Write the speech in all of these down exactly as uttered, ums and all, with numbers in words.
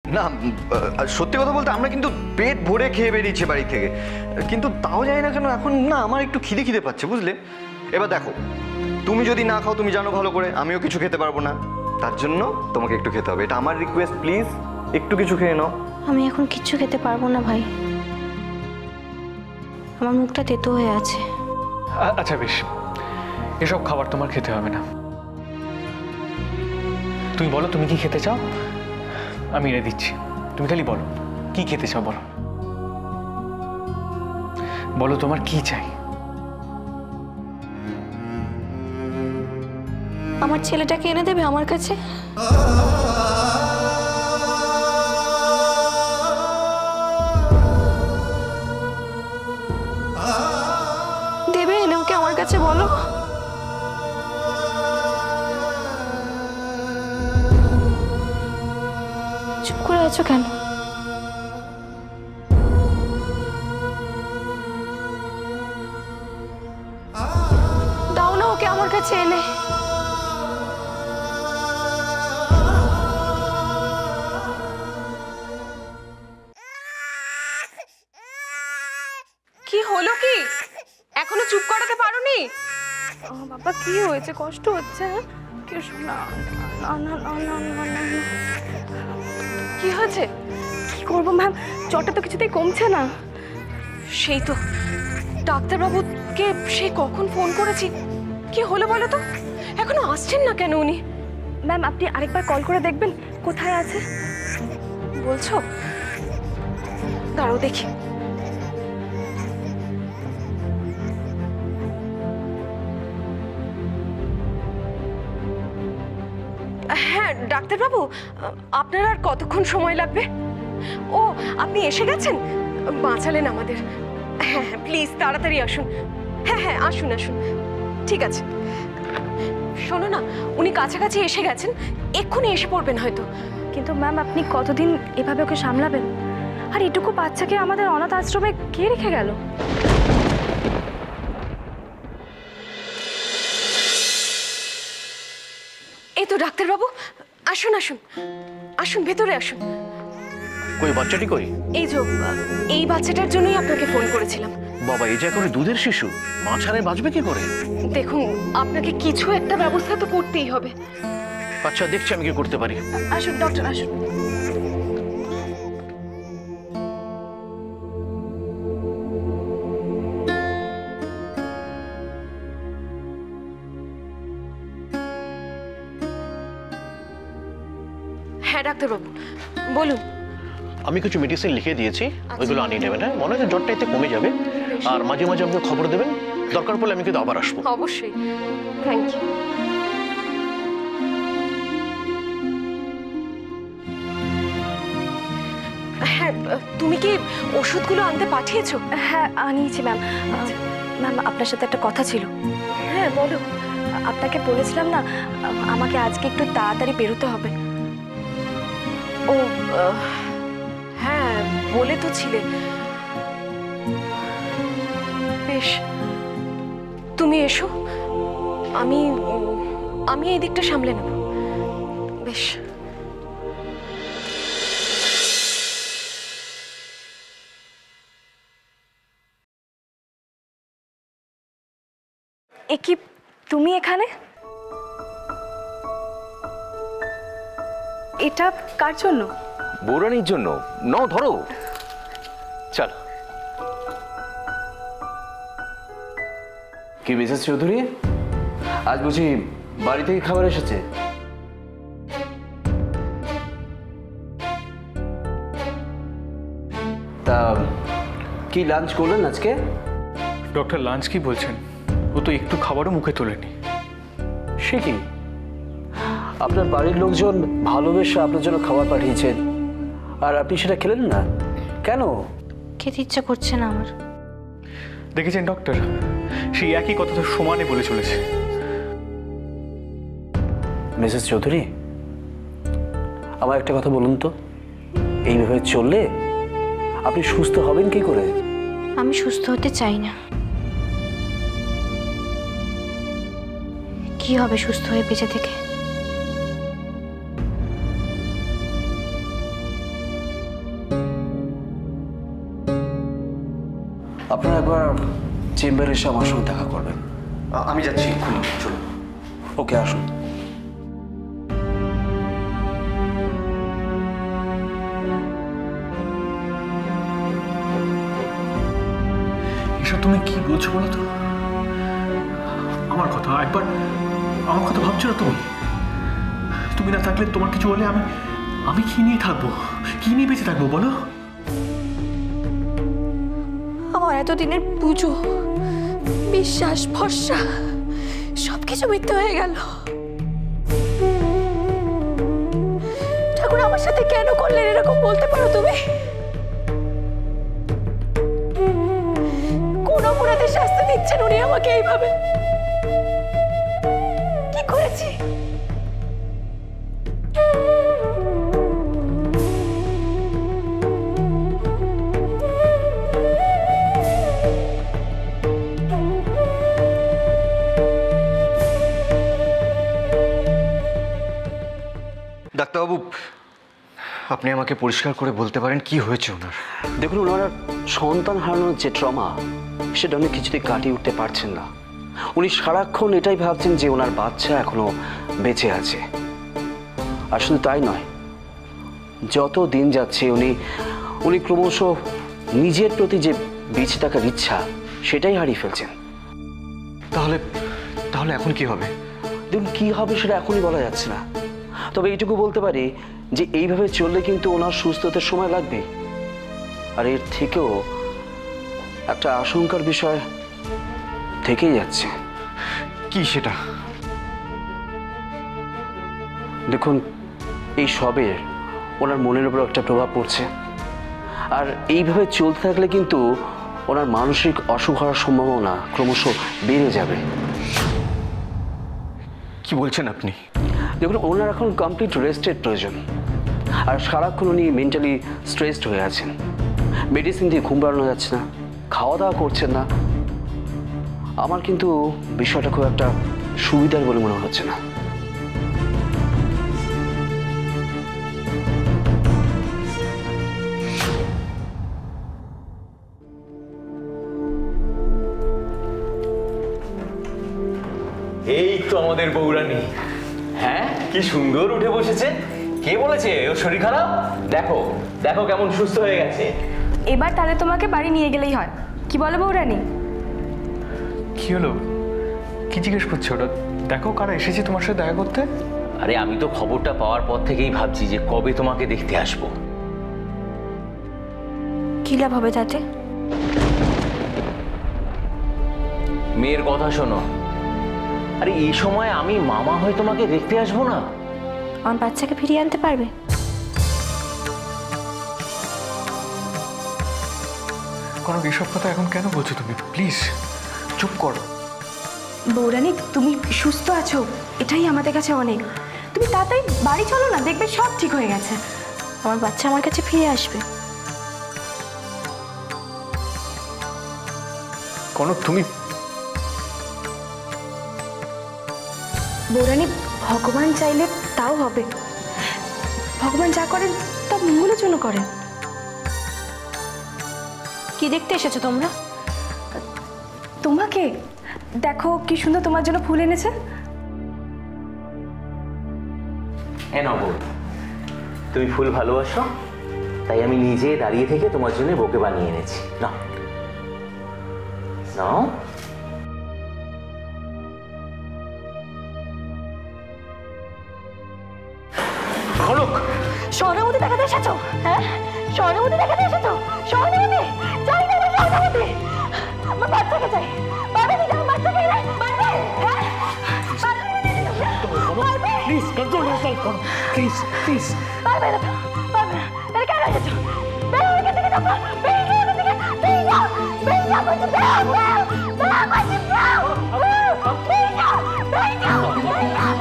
না সত্যি কথা বলতে আমরা কিন্তু পেট ভরে খেয়ে বেরিয়েছি বাড়ি থেকে, কিন্তু তাও জানি না কেন এখন না আমার একটু খিদে খিদে পাচ্ছে বুঝলে। এবার দেখো তুমি যদি না খাও তুমি জানো ভালো করে আমিও কিছু খেতে পারবো না, তার জন্য তোমাকে একটু খেতে হবে, এটা আমার রিকোয়েস্ট, প্লিজ একটু কিছু খেয়ে নাও। আমি এখন কিচ্ছু খেতে পারবো না ভাই, আমার মুখটা তেতো হয়ে আছে। আচ্ছা বেশ, এসব খাবার তোমার খেতে হবে না। তুমি বলো তুমি কি খেতে চাও, আমি এনে দিচ্ছি। তুমি খালি বলো কি খেতে চাও, বলো বলো তোমার কি চাই। আমার ছেলেটাকে এনে দেবে আমার কাছে? দেবে এনে ওকে আমার কাছে, বলো। চুপ করে আছো কেন? দাও না ওকে আমার কাছে এনে। কি হলো, কি এখনো চুপ করাতে পারোনি? বাবা কি হয়েছে, কষ্ট হচ্ছে? না না না না না না, কি হয়েছে? কি করবো ম্যাম, জ্বরটা তো কিছুতেই কমছে না। সেই তো ডাক্তারবাবুকে সেই কখন ফোন করেছি, কি হলো বলো তো, এখনো আসছেন না কেন উনি? ম্যাম আপনি আরেকবার কল করে দেখবেন কোথায় আছে। বলছো? দাঁড়াও দেখি। হ্যাঁ ডাক্তারবাবু, আপনার আর কতক্ষণ সময় লাগবে? ও আপনি এসে গেছেন, বাঁচালেন আমাদের। হ্যাঁ হ্যাঁ প্লিজ তাড়াতাড়ি আসুন। হ্যাঁ হ্যাঁ আসুন আসুন, ঠিক আছে। শোনো না, উনি কাছাকাছি এসে গেছেন, এক্ষুনি এসে পড়বেন হয়তো। কিন্তু ম্যাম আপনি কতদিন এভাবে ওকে সামলাবেন? আর এটুকু বাচ্চাকে আমাদের অনাথ আশ্রমে কে রেখে গেল? এই তো ডাক্তারবাবু, আসুন আসুন আসুন, ভেতরে আসুন। কই বাচ্চাটি কই? এই যে এই বাচ্চাটার জন্যই আপনাকে ফোন করেছিলাম। বাবা এই যে করে দুধের শিশু, মা ছাড়াই বাঁচবে কি করে? দেখুন আপনাকে কিছু একটা ব্যবস্থা তো করতেই হবে। আচ্ছা দেখছি আমি কি করতে পারি। আসুন ডক্টর আসুন। হ্যাঁ ডাক্তারবাবু বলুন। আমি কিছু মেডিসিন লিখে দিয়েছি, ওইগুলো আনিয়ে নেবেন। হ্যাঁ মনে হয় জ্বরটা এতে কমে যাবে, আর মাঝে মাঝে আমাকে খবর দেবেন, দরকার পড়লে আমি কিন্তু আবার আসবো। অবশ্যই, থ্যাংক ইউ। হ্যাঁ তুমি কি ওষুধগুলো আনতে পাঠিয়েছো? হ্যাঁ আনিয়েছি ম্যাম। ম্যাম আপনার সাথে একটা কথা ছিল। হ্যাঁ বলো। আপনাকে বলেছিলাম না আমাকে আজকে একটু তাড়াতাড়ি বেরোতে হবে। ও হ্যাঁ বলে তো ছিলে। বেশ তুমি এসো, আমি আমি এই দিকটা সামলে নেব। বেশ এ কি তুমি এখানে? এটা কার জন্য? বৌরানির জন্য। নাও ধরো, চল। কি মিসেস চৌধুরী, আজ বুঝি বাড়ি থেকে খাবার এসেছে? তা কি লাঞ্চ করলেন আজকে? ডক্টর লাঞ্চ কি বলছেন, ও তো একটু খাবারও মুখে তোলেনি। সে কি, আপনার বাড়ির লোকজন ভালোবেসে আপনার জন্য খাবার পাঠিয়েছেন আর আপনি সেটা খেলেন না কেন? খেতে ইচ্ছা করছে না আমার। দেখেছেন ডক্টর, সেই একই কথা তো সমানে বলে চলেছে। মিসেস চৌধুরী আমার একটা কথা বলুন তো, এইভাবে চললে আপনি সুস্থ হবেন কি করে? আমি সুস্থ হতে চাই না। কি হবে সুস্থ হয়ে বেঁচে থেকে? আপনারা একবার চেম্বারে এসে আমার সঙ্গে দেখা করবেন। আ- আমি যাচ্ছি এক্ষুনি, চলুন। ওকে, আসুন। এসব তুমি কি বলছো বলো তো? আমার কথা একবার, আমার কথা ভাবছো না তুমি? তুমি না থাকলে, তোমার কিছু হলে আমি আমি কি নিয়ে থাকবো, কি নিয়ে বেঁচে থাকবো বলো? আমার এতদিনের পুজো, বিশ্বাস, ভরসা সবকিছু মিথ্যে হয়ে গেল। ঠাকুর আমার সাথে কেন করলেন এরকম, বলতে পারো তুমি? কোন অপরাধের শাস্তি দিচ্ছেন উনি আমাকে এইভাবে? কি করেছি? ডাক্তারবাবু, আপনি আমাকে পরিষ্কার করে বলতে পারেন কি হয়েছে ওনার? দেখুন, ওনার সন্তান হারানোর যে ট্রমা, সেটা উনি কিছুতেই কাটিয়ে উঠতে পারছেন না। উনি সারাক্ষণ এটাই ভাবছেন যে ওনার বাচ্চা এখনো বেঁচে আছে। আর শুধু তাই নয়, যত দিন যাচ্ছে উনি উনি ক্রমশ নিজের প্রতি যে বেঁচে থাকার ইচ্ছা, সেটাই হারিয়ে ফেলছেন। তাহলে তাহলে এখন কি হবে? দেখুন, কি হবে সেটা এখনই বলা যাচ্ছে না। তবে এইটুকু বলতে পারি যে এইভাবে চললে কিন্তু ওনার সুস্থতার সময় লাগবে। আর এর থেকেও একটা আশঙ্কার বিষয় থেকেই যাচ্ছে। কি সেটা? দেখুন, এই সবে ওনার মনের উপর একটা প্রভাব পড়ছে। আর এইভাবে চলতে থাকলে কিন্তু ওনার মানসিক অসুখ হওয়ার সম্ভাবনা ক্রমশ বেড়ে যাবে। কি বলছেন আপনি? দেখুন, ওনার এখন কমপ্লিট রেস্টের প্রয়োজন। আর সারাক্ষণ উনি মেন্টালি স্ট্রেসড হয়ে আছেন। মেডিসিন দিয়ে ঘুম পাড়ানো যাচ্ছে না, খাওয়া দাওয়া করছেন না। আমার কিন্তু বিষয়টা খুব একটা সুবিধার বলে মনে হচ্ছে না। এই তো আমাদের বৌরানী। হ্যাঁ, কি সুন্দর উঠে বসেছে। কে বলেছে ওর শরীর খারাপ? দেখো দেখো কেমন সুস্থ হয়ে গেছে। এবার তাহলে তোমাকে বাড়ি নিয়ে গেলেই হয়, কি বলো বৌরানী? কি হলো? কি জিজ্ঞেস করছে ওটা? দেখো কারা এসেছে তোমার সাথে দেখা করতে। আরে আমি তো খবরটা পাওয়ার পর থেকেই ভাবছি যে কবে তোমাকে দেখতে আসবো। কি লাভ হবে তাতে? মেয়ের কথা শোনো। আরে এই সময় আমি মামা হয়ে তোমাকে দেখতে আসবো না? আমার বাচ্চাকে ফিরিয়ে আনতে পারবে? কোনো এসব কথা এখন কেন বলছো তুমি? প্লিজ চুপ করো। বৌরানী, তুমি সুস্থ আছো, এটাই আমাদের কাছে অনেক। তুমি তাড়াতাড়ি বাড়ি চলো না, দেখবে সব ঠিক হয়ে গেছে। আমার বাচ্চা আমার কাছে ফিরে আসবে। কোনো তুমি বৌরানী, ভগবান চাইলে তাও হবে। ভগবান যা করেন তা মঙ্গলের জন্য করেন। কি দেখতে এসেছো তোমরা? তোমাকে দেখো, কি সুন্দর তোমার জন্য ফুল এনেছে। এ নাও বৌ, তুমি ফুল ভালোবাসো, তাই আমি নিজে দাঁড়িয়ে থেকে তোমার জন্য বোকে বানিয়ে এনেছি। নাও নাও। স্বর্ণবতী দেখাতে এসেছো? হ্যাঁ, স্বর্ণবতী দেখাতে এসেছো? স্বর্ণবতী চাই না, আমি স্বর্ণবতী। আমার বাচ্চাকে চাই। পারবে দিদি আমার বাচ্চাকে? পারবে? হ্যাঁ, প্লিজ কন্ট্রোল ইয়োরসেলফ করো, প্লিজ প্লিজ। পারবে না, পারবে না। তাহলে কেন এসেছো? বেরো এখান থেকে, দেখো বেরিয়ে যাও এখান থেকে। বেরিয়ে যাও, বেরিয়ে যাও বলছি, বেরো, বেরো, বেরো বলছি, বেরো, বেরিয়ে যাও, বেরিয়ে যাও, বেরিয়ে যাও।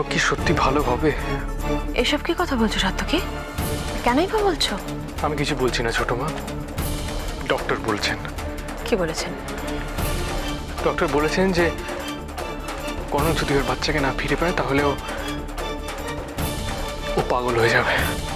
কি সত্যি ভালো হবে? এসব কি কথা বলছো সার্থকী? কেনই বা বলছো? আমি কিছু বলছি না ছোট মা, ডক্টর বলছেন। কি বলেছেন? ডক্টর বলেছেন যে কনক যদি ওর বাচ্চাকে না ফিরে পায় তাহলে ও ও পাগল হয়ে যাবে।